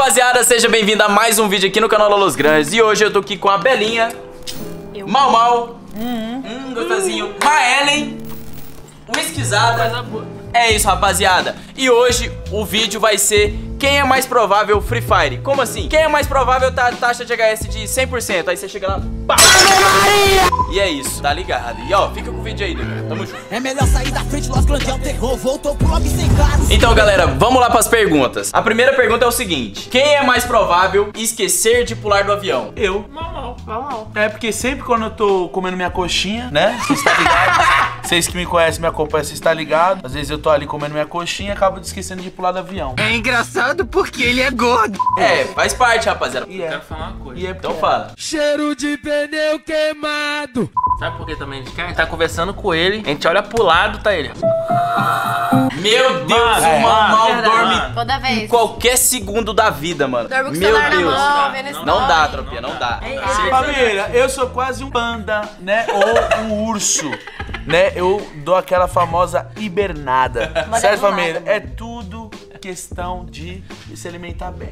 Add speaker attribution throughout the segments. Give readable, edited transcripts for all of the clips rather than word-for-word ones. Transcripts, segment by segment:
Speaker 1: Rapaziada, seja bem-vindo a mais um vídeo aqui no canal Los Grandes. E hoje eu tô aqui com a Belinha, Mau Mau, gostosinho, Maelen, Whiskyzada. É isso, rapaziada. E hoje o vídeo vai ser quem é mais provável Free Fire. Como assim? Quem é mais provável tá taxa de HS de 100%. Aí você chega lá, pá! E é isso, tá ligado? E ó, fica com o vídeo aí, né? Tamo junto.
Speaker 2: É melhor sair da frente, Los Grandes é o terror. Voltou pro lobby sem caros.
Speaker 1: Então, galera, vamos lá pras perguntas. A primeira pergunta é o seguinte: quem é mais provável esquecer de pular do avião?
Speaker 3: Eu.
Speaker 4: Mal.
Speaker 3: É porque sempre quando eu tô comendo minha coxinha, né? Vocês tá ligado? Vocês que me conhecem, me acompanham, vocês tá ligado? Às vezes eu tô ali comendo minha coxinha e acabo esquecendo de pular do avião.
Speaker 2: É engraçado porque ele é gordo.
Speaker 1: É, faz parte, rapaziada.
Speaker 3: E é.
Speaker 4: Quero falar uma coisa.
Speaker 3: E é
Speaker 1: Então fala.
Speaker 2: Cheiro de pneu queimado.
Speaker 4: Sabe por que também a gente quer? A gente tá conversando com ele, a gente olha pro lado, tá ele.
Speaker 1: Meu Deus,
Speaker 4: Mano,
Speaker 1: o Mau Mau
Speaker 4: verdade,
Speaker 1: dorme
Speaker 4: mano.
Speaker 5: Toda
Speaker 1: em
Speaker 5: vez.
Speaker 1: qualquer segundo da vida, mano.
Speaker 5: Dorme com o
Speaker 1: Meu
Speaker 5: celular
Speaker 1: Deus.
Speaker 5: na mão, vendo
Speaker 1: Não dá,
Speaker 5: story.
Speaker 1: tropinha, não dá.
Speaker 3: Família, eu sou quase um panda, né? Ou um urso, né? Eu dou aquela famosa hibernada.
Speaker 5: Mas
Speaker 3: Certo,
Speaker 5: é do nada,
Speaker 3: família?
Speaker 5: mano.
Speaker 3: É tudo questão de se alimentar bem.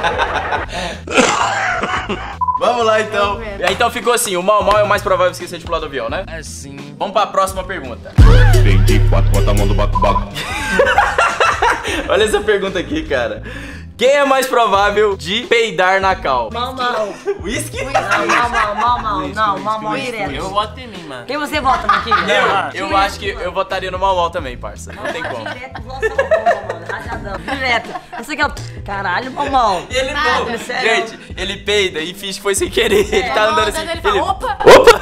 Speaker 1: Vamos lá, então.
Speaker 5: Vamos ver.
Speaker 1: Então ficou assim, o Mau Mau é o mais provável esquecer de pular do avião, né?
Speaker 4: É sim.
Speaker 1: Vamos pra próxima pergunta.
Speaker 6: Peguei quatro, bota a mão do baco-baco.
Speaker 1: Olha essa pergunta aqui, cara. Quem é mais provável de peidar na cal?
Speaker 7: Mau Mau.
Speaker 1: Whisky?
Speaker 7: Não, Mau direto.
Speaker 4: Eu voto em mim, mano.
Speaker 7: Quem você vota, Marquinhos?
Speaker 1: Eu acho que eu votaria no Mau Mau também, parça. Não tem como.
Speaker 7: Direto, nossa, bomba, mano. Rajadão. Direto. Esse aqui é o... Caralho, Mau.
Speaker 1: Ele
Speaker 5: Nada,
Speaker 1: não.
Speaker 7: sério.
Speaker 1: Gente, ele peida e finge que foi sem querer. Ele tá andando assim.
Speaker 5: Ele fala, opa!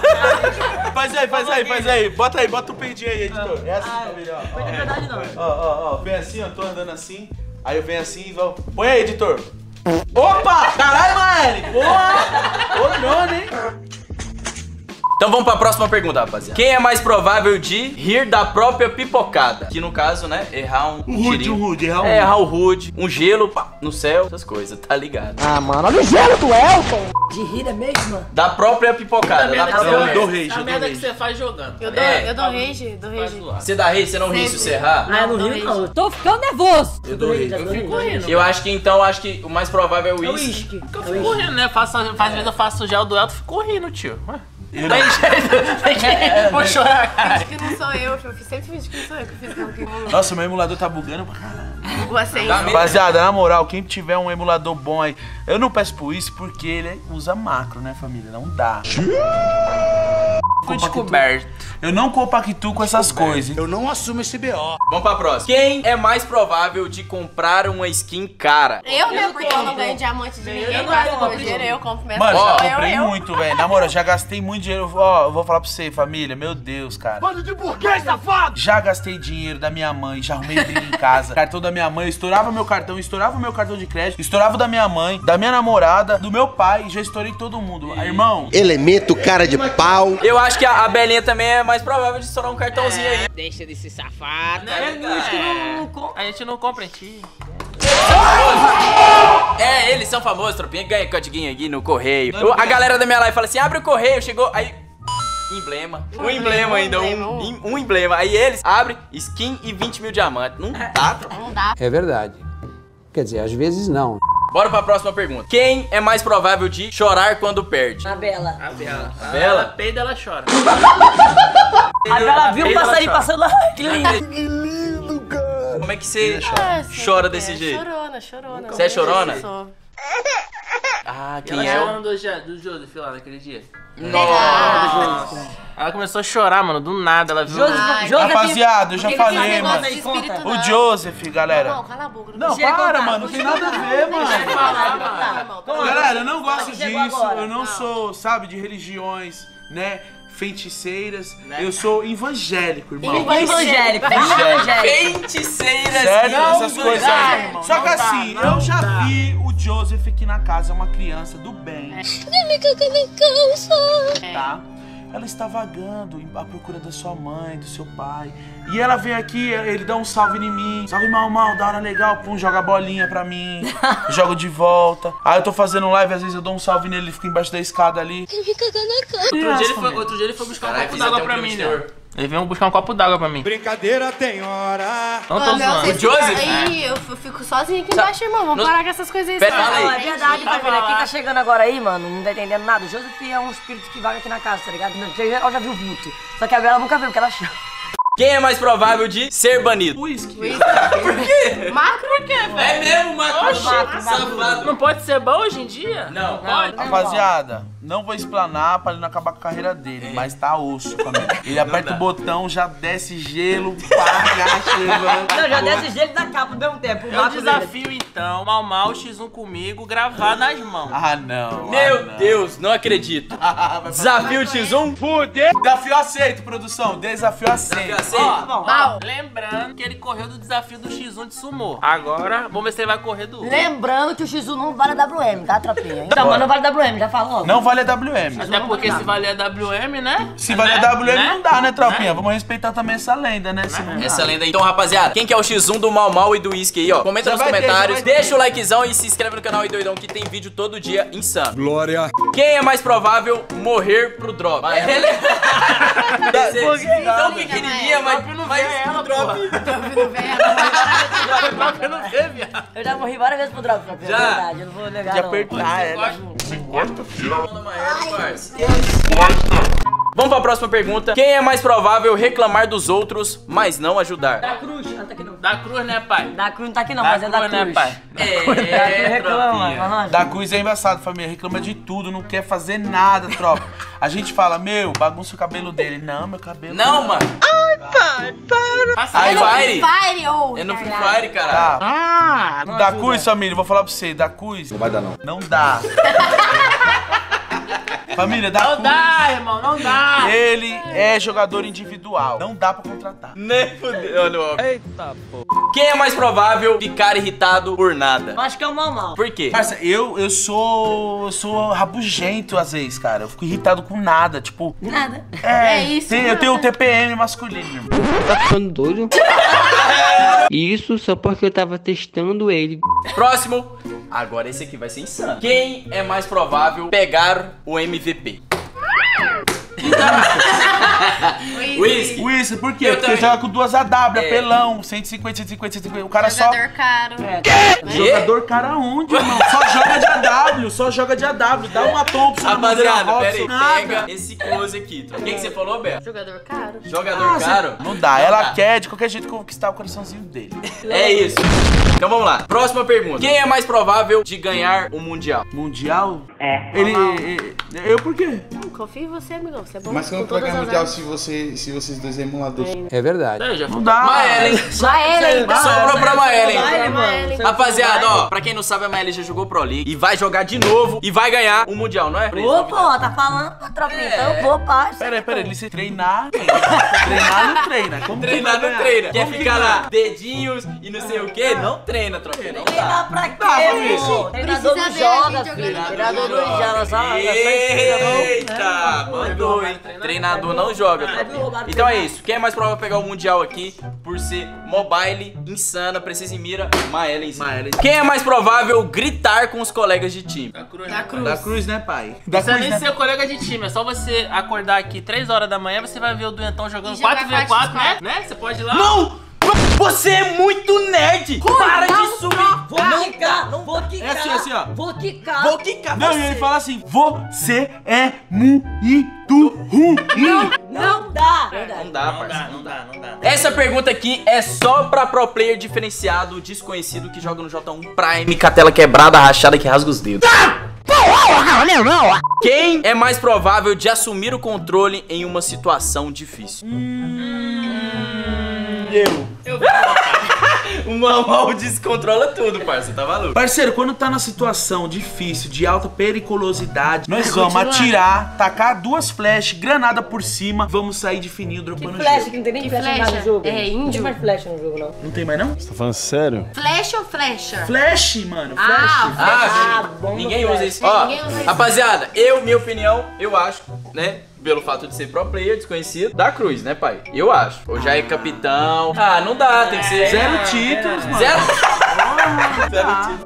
Speaker 3: Faz aí. Bota o peidinho aí, editor. É assim, família, ó.
Speaker 7: Foi de verdade, não.
Speaker 3: Ó, vem assim, ó, tô andando assim. Aí eu venho assim e vou. Põe aí, editor. Opa! Caralho, Maeli! Porra! Ô, não, hein?
Speaker 1: Então vamos pra próxima pergunta, rapaziada. Quem é mais provável de rir da própria pipocada? Que no caso, né, errar um tirinho. Errar o Rude, um gelo pá, no céu, essas coisas, tá ligado?
Speaker 7: Ah, mano, olha o gelo do Elton. De rir é mesmo?
Speaker 1: Da própria pipocada. Da própria...
Speaker 3: Eu dou rage,
Speaker 4: A
Speaker 3: eu
Speaker 4: merda
Speaker 3: dou
Speaker 4: que
Speaker 3: rage.
Speaker 4: você faz jogando.
Speaker 5: Eu
Speaker 1: É.
Speaker 5: dou rage,
Speaker 1: Você dá rei, você não ri se você errar?
Speaker 7: Ah, eu não rio, não. Eu tô ficando nervoso.
Speaker 3: Eu dou rage.
Speaker 4: Eu fico rindo.
Speaker 1: Eu acho que então, o mais provável é o
Speaker 7: É o
Speaker 1: uísque.
Speaker 7: uísque.
Speaker 4: Eu fico rindo, né? Às vezes eu faço o gel do Elton e fico rindo, tio. Tem jeito. Vou chorar, cara.
Speaker 5: que não sou eu sempre fingi que não sou eu que fiz aquilo que rolou.
Speaker 3: Nossa, meu emulador tá bugando pra caralho.
Speaker 5: Você
Speaker 1: Dá mesmo.
Speaker 3: Rapaziada, na moral, quem tiver um emulador bom aí, eu não peço por isso porque ele usa macro, né, família? Não dá.
Speaker 4: Fui descoberto.
Speaker 3: Eu não compactuo com essas coisas.
Speaker 2: Eu não assumo esse BO.
Speaker 1: Vamos pra próxima. Quem é mais provável de comprar uma skin cara?
Speaker 5: Eu, né? Porque eu não ganho diamante de ninguém, gasta meu dinheiro, eu compro minha
Speaker 3: Mano,
Speaker 1: Ó,
Speaker 3: já comprei muito, velho. Na moral, já gastei muito dinheiro. Ó, eu vou falar pra você, família. Meu Deus, cara.
Speaker 2: Bando de burguês, safado!
Speaker 3: Já gastei dinheiro da minha mãe, já arrumei briga em casa. Cartão da minha mãe, eu estourava meu cartão, estourava meu cartão de crédito, estourava o da minha mãe, da minha namorada, do meu pai, já estourei todo mundo. Aí, irmão,
Speaker 6: Elemento cara de pau.
Speaker 1: Eu acho que a Belinha também é mais provável de estourar um cartãozinho aí.
Speaker 4: Deixa de ser safado. A gente não compra em ti.
Speaker 1: É, eles são famosos, tropinha, ganha codiguinho aqui no correio. A galera da minha live fala assim, abre o correio, chegou, aí... Emblema. Um emblema ainda, um emblema. Aí eles abrem skin e 20 mil diamantes. Não dá, tropinha.
Speaker 5: Não dá.
Speaker 8: É verdade. Quer dizer, às vezes não.
Speaker 1: Bora pra próxima pergunta. Quem é mais provável de chorar quando perde?
Speaker 7: A Bela.
Speaker 4: A Bela.
Speaker 1: Bela?
Speaker 4: Ela peida, ela chora.
Speaker 7: A Bela viu um passarinho passando lá. Que lindo.
Speaker 1: Como é que você chora desse jeito?
Speaker 5: Chorona.
Speaker 1: Você é chorona?
Speaker 5: Sou.
Speaker 1: Ah,
Speaker 4: E
Speaker 1: quem
Speaker 4: ela
Speaker 1: é?
Speaker 4: chorando do Joseph lá naquele dia.
Speaker 1: Nossa.
Speaker 4: Ela começou a chorar, mano, do nada. Ela viu.
Speaker 3: rapaziada, eu já falei,
Speaker 5: Esse negócio
Speaker 3: mano.
Speaker 5: de espírito,
Speaker 3: O
Speaker 5: não.
Speaker 3: Joseph, galera.
Speaker 5: Não, cala a boca.
Speaker 3: Não,
Speaker 7: Chega
Speaker 3: para,
Speaker 7: contar,
Speaker 3: mano, não tem nada a ver, mano.
Speaker 5: Não,
Speaker 3: Galera, eu não gosto
Speaker 7: Chegou
Speaker 3: disso,
Speaker 7: agora.
Speaker 3: eu não sou, sabe, de religiões, né, feiticeiras. Eu sou evangélico, irmão.
Speaker 7: Evangélico.
Speaker 1: Feiticeiras.
Speaker 3: Sério,
Speaker 1: não
Speaker 3: essas coisas
Speaker 1: dá,
Speaker 3: aí.
Speaker 1: irmão.
Speaker 3: Só que assim, eu já vi o Joseph aqui na casa, é uma criança do bem. Tá? Ela está vagando à procura da sua mãe, do seu pai. E ela vem aqui, ele dá um salve em mim. Salve, Mau Mau, da hora legal. Pum, joga a bolinha pra mim. Jogo de volta. Aí eu tô fazendo live, às vezes eu dou um salve nele, ele fica embaixo da escada ali.
Speaker 4: Outro dia ele foi buscar um
Speaker 1: Caralho,
Speaker 4: copo
Speaker 1: fiz
Speaker 4: d'água
Speaker 1: até um
Speaker 4: pra
Speaker 1: primo
Speaker 4: mim,
Speaker 1: de terror.
Speaker 4: né? Ele veio buscar um copo d'água pra mim.
Speaker 6: Brincadeira tem hora.
Speaker 4: Não tô zoando.
Speaker 1: O Joseph?
Speaker 5: Aí, eu fico sozinha aqui embaixo, irmão. Vamos parar com essas coisas aí.
Speaker 1: Pera, fala aí.
Speaker 7: Não, é verdade, família. Quem tá chegando agora aí, mano, não tá entendendo nada. O Joseph é um espírito que vaga aqui na casa, tá ligado? Ela já viu o vulto. Só que a Bela nunca viu, porque ela chama.
Speaker 1: Quem é mais provável de ser banido?
Speaker 3: Whisky.
Speaker 1: Por quê?
Speaker 5: Marco por quê, velho?
Speaker 1: É mesmo, Marcos? Safado.
Speaker 4: Não pode ser bom hoje em dia?
Speaker 1: Não.
Speaker 4: Pode.
Speaker 3: Rapaziada, não vou explanar pra ele não acabar com a carreira dele, mas tá osso, família. Ele aperta o botão, já desce gelo, paga, levanta.
Speaker 7: Não, já desce gelo da capa ao mesmo tempo.
Speaker 4: Eu desafio então, Mal X1 comigo, gravar nas mãos.
Speaker 3: Ah, não.
Speaker 1: Meu Deus, não acredito. Desafio X1?
Speaker 3: Fudeu. Desafio aceito, produção. Desafio aceito.
Speaker 4: Ó, lembrando que ele correu do desafio do X1 de sumô. Agora, vamos ver se ele vai correr do...
Speaker 7: Lembrando que o X1 não vale a WM, tá, tropinha? Então, mas não vale a WM, já falou.
Speaker 3: Não vale a WM.
Speaker 4: Até porque se valer a WM, né?
Speaker 3: Se vale a WM não dá, né, tropinha? Vamos respeitar também essa lenda, né?
Speaker 1: Essa lenda aí. Então, rapaziada, quem que é o X1 do Mal Mal e do Whisky aí, ó? Comenta nos comentários, deixa o likezão e se inscreve no canal aí, doidão, que tem vídeo todo dia insano.
Speaker 6: Glória.
Speaker 1: Quem é mais provável morrer pro drop? Tão pequenininha, mas pro drop.
Speaker 7: Eu já morri várias vezes pro drop, tropinha.
Speaker 1: Já?
Speaker 7: É verdade, eu não vou negar,
Speaker 3: De
Speaker 7: não.
Speaker 3: apertar ela.
Speaker 1: Vamos pra próxima pergunta. Quem é mais provável reclamar dos outros, mas não ajudar?
Speaker 7: Da Cruz, não tá aqui não.
Speaker 4: Da Cruz, né, pai?
Speaker 7: Da Cruz não tá aqui não, mas é da Cruz.
Speaker 4: né, pai?
Speaker 7: Reclama,
Speaker 3: Da Cruz é engraçado, família. Reclama de tudo, não quer fazer nada, tropa. A gente fala, meu, bagunça o cabelo dele. Não, meu cabelo.
Speaker 1: Não, mano.
Speaker 4: Passa
Speaker 1: Aí
Speaker 4: aí,
Speaker 1: vai.
Speaker 5: Fire, ou
Speaker 1: É no Free Fire, caralho.
Speaker 3: Tá. Da Cruz, família, vou falar pra você. Da Cruz. Não
Speaker 6: vai dar, não.
Speaker 3: Não dá. Família, da
Speaker 4: Não
Speaker 3: Cruz.
Speaker 4: dá, irmão, não dá.
Speaker 3: Ele é jogador individual. Não dá pra contratar.
Speaker 1: Nem fudeu. Eita, pô. Quem é mais provável ficar irritado por nada?
Speaker 7: Eu acho que é o Mal.
Speaker 1: Por quê?
Speaker 3: Parça, eu sou rabugento às vezes, cara. Eu fico irritado com nada, tipo...
Speaker 7: Nada.
Speaker 5: É isso,
Speaker 3: Eu tenho o TPM masculino, meu irmão.
Speaker 9: Tá ficando doido? Isso só porque eu tava testando ele.
Speaker 1: Próximo. Agora esse aqui vai ser insano. Quem é mais provável pegar o MVP? Whisky.
Speaker 3: Whisky, por quê?
Speaker 1: Eu
Speaker 3: Porque
Speaker 1: também.
Speaker 3: joga com duas AW, apelão, 150, 150, 150. O cara
Speaker 5: Jogador caro.
Speaker 3: Jogador cara onde, irmão? Só joga de AW, só joga de AW. Dá uma Thompson.
Speaker 1: Rapaziada, pera aí.
Speaker 3: nada.
Speaker 1: Pega esse close aqui. O que que você falou, Beto?
Speaker 5: Jogador caro.
Speaker 1: Jogador caro?
Speaker 3: Não dá, ela quer de qualquer jeito conquistar o coraçãozinho dele.
Speaker 1: É isso. Então vamos lá. Próxima pergunta. Quem é mais provável de ganhar o Mundial?
Speaker 3: Mundial? Eu por quê?
Speaker 5: Confio em você, amigão. Você é bom.
Speaker 6: Mas como que vai ganhar mundial se vocês dois emuladores?
Speaker 8: É verdade.
Speaker 3: Não dá.
Speaker 1: Maellen. Sobrou pra Maellen.
Speaker 5: Maellen.
Speaker 1: Rapaziada, ó, pra quem não sabe, a Maellen já jogou Pro League e vai jogar de novo e vai ganhar o Mundial, não é?
Speaker 7: Ô, pô, tá falando pra tropinha, então eu vou, parça.
Speaker 3: Pera aí, ele se treinar. Treinar não treina. Como que
Speaker 1: Treinar
Speaker 3: vai
Speaker 1: não
Speaker 3: ganhar?
Speaker 1: treina. Quer
Speaker 3: Como que
Speaker 1: ficar
Speaker 3: vai
Speaker 1: lá, dedinhos e não sei o que? Não treina, troquinha. Não dá.
Speaker 7: Treinar pra
Speaker 3: Tá,
Speaker 7: quê,
Speaker 3: família.
Speaker 7: pô? Treinador não
Speaker 5: Precisa ver
Speaker 7: joga,
Speaker 5: a gente
Speaker 7: filho.
Speaker 5: jogando.
Speaker 7: Treinador não joga, só
Speaker 1: Eita, mandou, hein? Treinador não joga. tropa. Então é isso. Quem é mais provável pegar o Mundial aqui por ser mobile, insana, precisa e mira? Maellen. Quem é mais provável gritar com os colegas de time?
Speaker 4: Da Cruz.
Speaker 5: Da Cruz.
Speaker 3: Da Cruz, né, pai?
Speaker 4: Não
Speaker 3: Da
Speaker 4: precisa
Speaker 3: Cruz,
Speaker 4: nem
Speaker 3: né?
Speaker 4: ser colega de time, é só você acordar aqui 3 horas da manhã, você vai ver o Duentão jogando
Speaker 5: E jogar
Speaker 4: 4v4,
Speaker 5: quatro.
Speaker 4: né? Você pode ir lá.
Speaker 1: Não! Você é muito nerd! Para de subir!
Speaker 7: Vou quicar, não vou quicar.
Speaker 3: É assim, ó.
Speaker 7: Vou quicar.
Speaker 1: Vou quicar
Speaker 3: Não,
Speaker 1: você.
Speaker 3: e ele fala assim: você é muito ruim.
Speaker 7: Não dá.
Speaker 1: Não dá, parceiro. Não dá. Essa pergunta aqui é só pra pro player diferenciado, desconhecido, que joga no J1 Prime, com a tela quebrada, rachada, que rasga os dedos. Quem é mais provável de assumir o controle em uma situação difícil? O Mal descontrola tudo, parceiro. Tá maluco?
Speaker 3: Parceiro, quando tá na situação difícil, de alta periculosidade, nós vamos atirar, tacar 2 flash, granada por cima, vamos sair de fininho, dropando
Speaker 7: Flash,
Speaker 3: gelo.
Speaker 7: que não tem nem
Speaker 5: Que
Speaker 7: flash mais
Speaker 5: flecha?
Speaker 7: no jogo.
Speaker 5: É índio?
Speaker 7: Não tem mais flash no jogo, não.
Speaker 3: Não tem mais, não?
Speaker 6: Tá falando sério?
Speaker 5: Flecha ou flecha?
Speaker 3: Flash, mano, flash.
Speaker 1: Ah,
Speaker 7: bom
Speaker 1: ninguém
Speaker 7: no
Speaker 1: usa
Speaker 7: flash.
Speaker 1: isso. Ó,
Speaker 5: Ninguém usa isso.
Speaker 1: rapaziada, minha opinião, eu acho, né? Pelo fato de ser pro player, desconhecido, da Cruz, né, pai? Eu acho. Ou já é capitão. Ah, não dá, tem que ser.
Speaker 3: 0 títulos, mano.
Speaker 1: Zero. Zero títulos.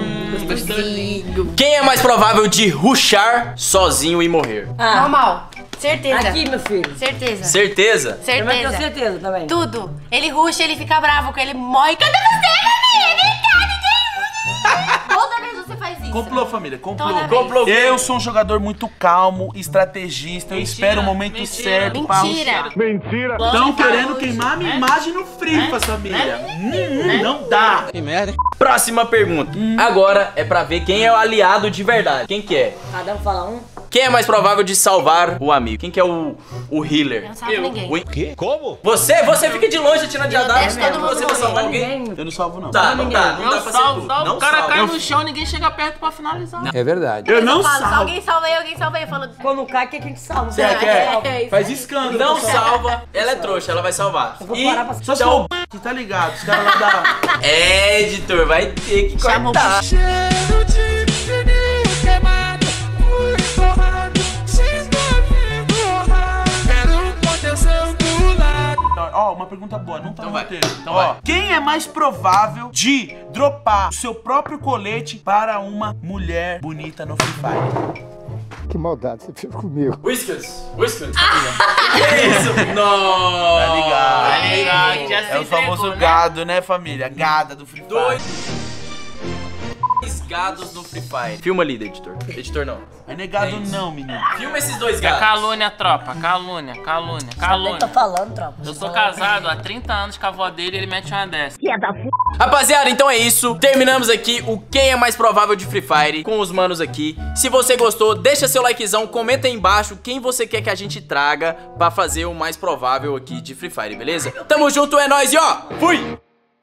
Speaker 1: Quem é mais provável de rushar sozinho e morrer?
Speaker 5: Normal. Certeza.
Speaker 7: Aqui, meu filho.
Speaker 5: Certeza.
Speaker 1: Certeza?
Speaker 7: Eu também tenho
Speaker 5: Certeza.
Speaker 7: certeza também.
Speaker 5: Tudo. Ele ruxa, ele fica bravo, que ele morre. Cadê você, família? Vem cá, ninguém. Toda vez você faz isso.
Speaker 3: Complô, família, complô.
Speaker 5: Toda vez.
Speaker 1: Complô.
Speaker 3: Eu sou um jogador muito calmo, estrategista, eu espero o momento certo pra
Speaker 5: Mentira.
Speaker 3: rushar. Estão querendo queimar minha imagem no Frifa, família. Não dá.
Speaker 8: Que merda, hein?
Speaker 1: Próxima pergunta. Agora é pra ver quem é o aliado de verdade. Quem que é?
Speaker 7: Cada um fala um.
Speaker 1: Quem é mais provável de salvar o amigo? Quem que é o healer?
Speaker 5: Eu não salvo ninguém.
Speaker 1: O quê? Como? Você fica de longe atirando de
Speaker 5: Eu
Speaker 1: radar.
Speaker 5: deixo todo mundo
Speaker 1: Você vai salvar
Speaker 5: morrer.
Speaker 1: ninguém?
Speaker 3: Eu não salvo, não.
Speaker 1: Tá, não dá. Não dá
Speaker 4: Eu
Speaker 1: pra ser
Speaker 4: salvo,
Speaker 1: tudo.
Speaker 4: salvo.
Speaker 1: Não
Speaker 4: O cara
Speaker 1: salva.
Speaker 4: cai no chão, ninguém chega perto pra finalizar.
Speaker 8: É verdade.
Speaker 3: Eu não
Speaker 5: falo, se
Speaker 3: salvo.
Speaker 5: alguém salva eu falo.
Speaker 7: Quando cai, que a gente salva.
Speaker 3: Você
Speaker 5: É
Speaker 3: quer?
Speaker 5: isso.
Speaker 3: Faz escândalo.
Speaker 1: Não
Speaker 3: pessoal.
Speaker 1: salva. Ela é trouxa, ela vai salvar.
Speaker 7: Eu vou
Speaker 1: E
Speaker 7: parar pra...
Speaker 3: Só se
Speaker 1: então,
Speaker 3: for que tá ligado. Os caras lá da...
Speaker 1: é, editor, vai ter que
Speaker 5: Chama o
Speaker 1: cortar.
Speaker 3: Ó, uma pergunta boa, não tá no
Speaker 1: vai.
Speaker 3: roteiro.
Speaker 1: Então
Speaker 3: Ó,
Speaker 1: vai.
Speaker 3: quem é mais provável de dropar o seu próprio colete para uma mulher bonita no Free Fire?
Speaker 8: Que maldade você fez comigo.
Speaker 1: Whiskers. Que isso? Nossa.
Speaker 3: Tá ligado?
Speaker 4: Tá ligado, já se
Speaker 3: É o famoso
Speaker 4: entregou, né?
Speaker 3: gado, né, família? Gada do Free Fire.
Speaker 1: Dois gados no Free Fire. Filma ali, editor. Editor não.
Speaker 3: É negado
Speaker 1: É isso.
Speaker 3: não, menino.
Speaker 1: Filma esses dois
Speaker 4: É
Speaker 1: gados.
Speaker 4: calúnia, tropa. Calúnia.
Speaker 7: Nem tô falando, tropa.
Speaker 4: Eu sou casado há 30 anos com a avó dele e ele mete uma dessa.
Speaker 1: Rapaziada, então é isso. Terminamos aqui o quem é mais provável de Free Fire com os manos aqui. Se você gostou, deixa seu likezão, comenta aí embaixo quem você quer que a gente traga pra fazer o mais provável aqui de Free Fire, beleza? Tamo junto, é nóis e ó, fui!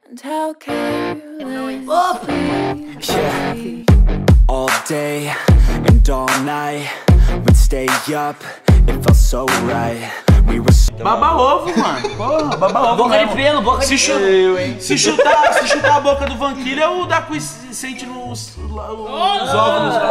Speaker 2: All day and all night, we'd stay up, it felt so right. We were so
Speaker 3: Baba ovo, mano. Porra, baba ovo.
Speaker 7: Boca de
Speaker 3: mesmo.
Speaker 7: pelo, boca de pelo.
Speaker 3: Se chutar a boca do Vanquilha, o Daku sente os ovos nos